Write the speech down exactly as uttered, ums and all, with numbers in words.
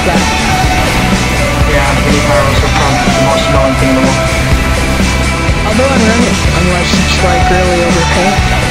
that. Yeah, Kitty Pyros are probably the most annoying thing in the world. Although I'm running, unless you strike early over paint.